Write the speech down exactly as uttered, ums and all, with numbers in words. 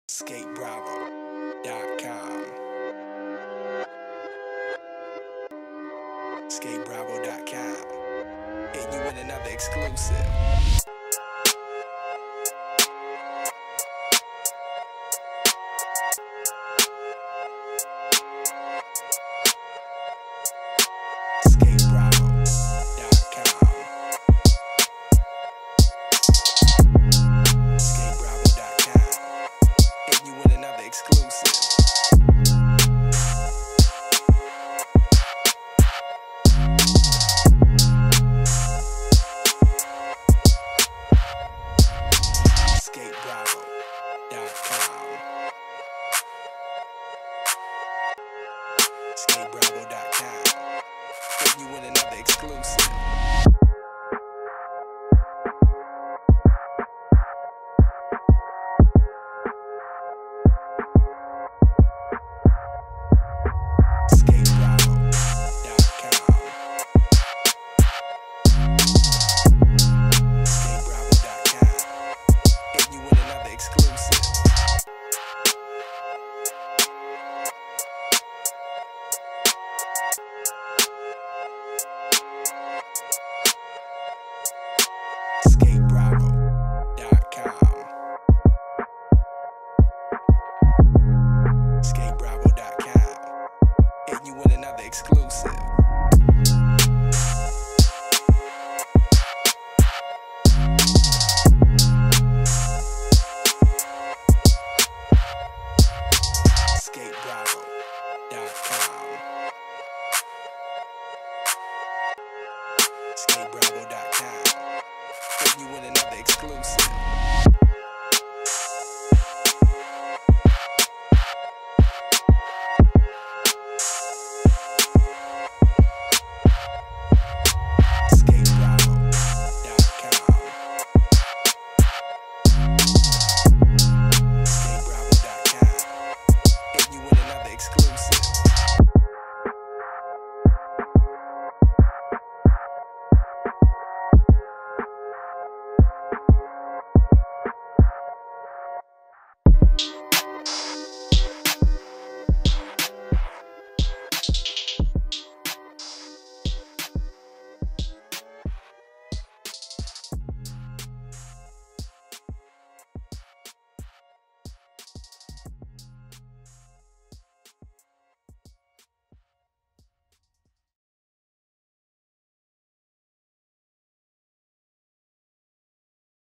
skate bravo dot com. skate bravo dot com. Hitting you with another exclusive. skate bravo dot com. skate bravo dot com. Hitting you with another exclusive. skate bravo dot com.